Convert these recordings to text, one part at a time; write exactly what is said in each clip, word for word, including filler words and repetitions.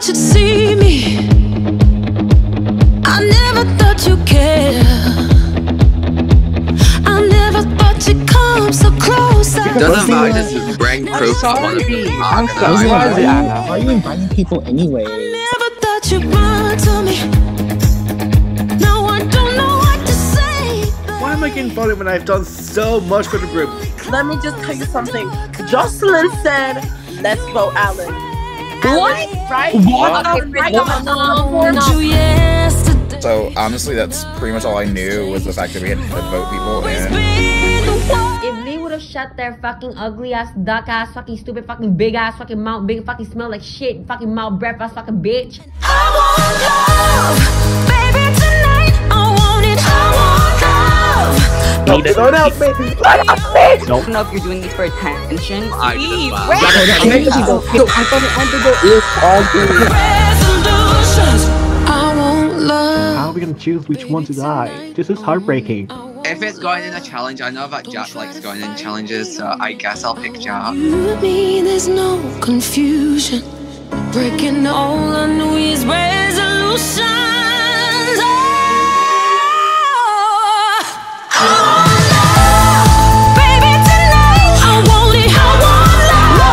thought you'd see me. I never thought you'd care. I never thought you'd come so close. It doesn't matter, just bring proof to one of them. I'm sorry. Why are you inviting people anyway? I never thought you'd run to me. Now I don't know what to say. Why am I getting voted when I've done so much for the group? Let me just tell you something. Jocelyn said, let's vote Alan. What? Right? What? Okay, right on the So honestly, that's pretty much all I knew was the fact that we had to vote people in. If Lee would have shut their fucking ugly ass, duck ass, fucking stupid, fucking big ass, fucking mouth, big fucking smell like shit, fucking mouth breath ass, fucking bitch. I want love, baby tonight. I want it. I want love. Don't help me! Don't help me! I don't know if you're doing this for attention. I Please, just wait. I thought it wanted to go is all good. Resolutions. I want love. How are we gonna choose which one to die? This is heartbreaking. If it's going in a challenge, I know that Jack likes going in challenges, so I guess I'll pick Jack. You and me, there's no confusion. Breaking all our New Year's resolutions. Oh, I want love, baby tonight. I want it. I want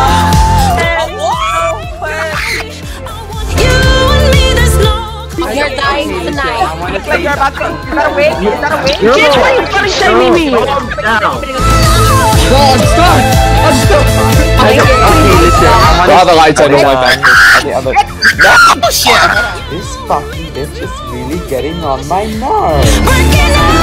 love. I want you and me. There's no. You're dying tonight. Looks like you're about to. Is that a wig? Is that a wig? Girl. Bitch, why are you fucking shaming me? Calm down. No, I'm stuck! I'm stuck! Okay, listen. I want All the lights on my back. the other. No shit. This fucking bitch is really getting on my nerves. Breaking all